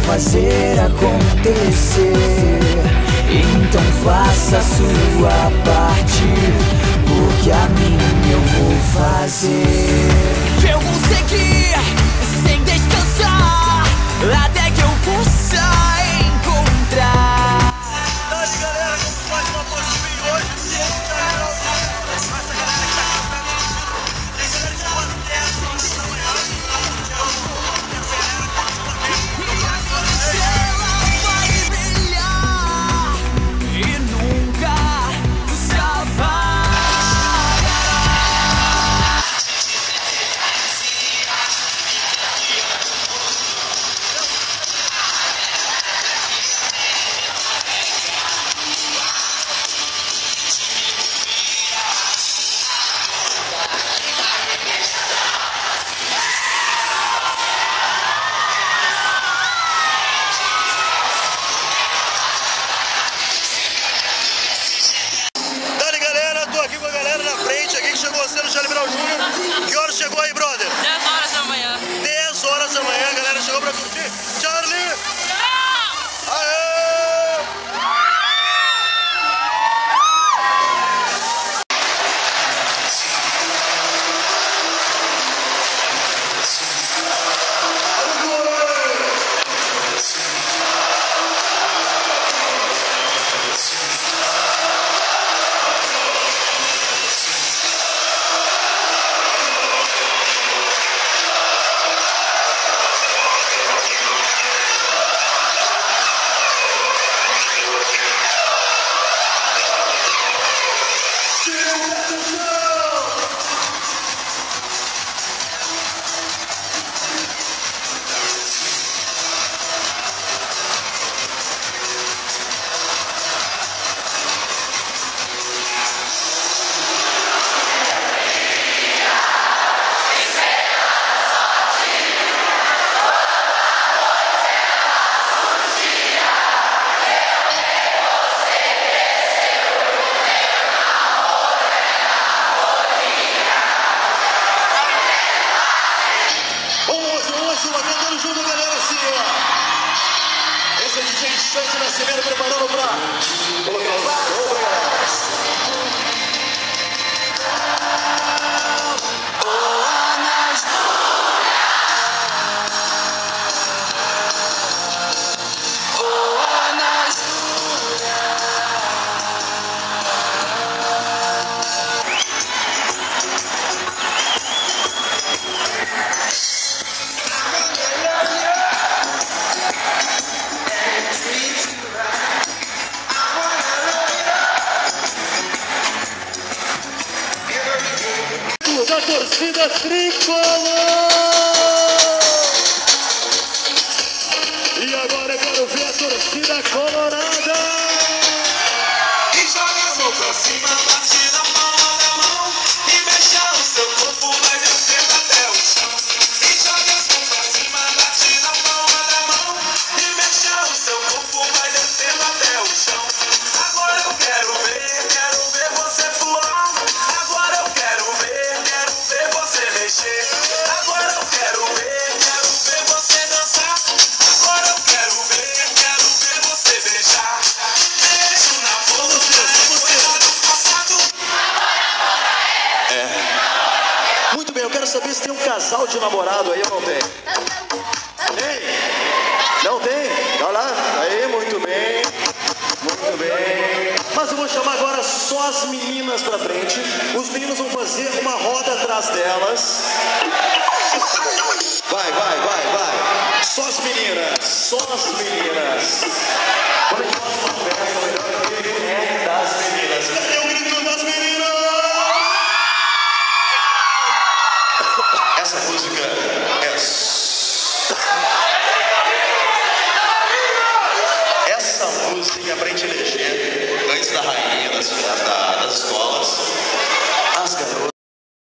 fazer acontecer. Então faça a sua parte, porque a minha eu vou fazer. Eu vou seguir sem descansar até que eu possa encontrar. Dale, galera, como pode uma postinha hoje? Essa galera que tá cantando, tem galera que pode ter essa da manhã. Ela vai brilhar e nunca se apagará. Dale, galera, tô aqui com a galera na frente, aqui que chegou você no Charlie Brown Jr. Que hora chegou aí, brother? 10 horas da manhã. 10 horas da manhã, a galera chegou pra curtir. Charlie! Aê! Vamos lá, cantando junto, galera, assim, ó. Esse é o DJ Santi Nascimento preparando pra colocar o som pra galera. Da torcida tricolor. E agora eu quero ver a torcida colorada. E joga a mão pra cima, bate na palma da mão e mexa o seu corpo, vai descendo até o chão. E joga as mãos pra cima, bate na palma da mão e mexa o seu corpo, vai descendo até o chão. Agora eu quero ver você pular. Agora eu quero ver você mexer. Agora eu quero ver você dançar. Agora eu quero ver você beijar. Beijo na boca, coisa do passado. Muito bem, eu quero saber se tem um casal de namorado aí ou não tem. Tem? Não tem? Olha lá. Aí, muito bem. Muito bem. Mas eu vou chamar agora só as meninas pra frente. Os meninos vão fazer uma roda atrás delas. Vai. Só as meninas. Quando a gente faz uma festa, o melhor é das meninas. Cadê o grito das meninas? Essa música é... Essa música é pra gente